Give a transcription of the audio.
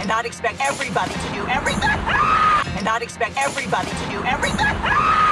and not expect everybody to do everything. And not expect everybody to do everything.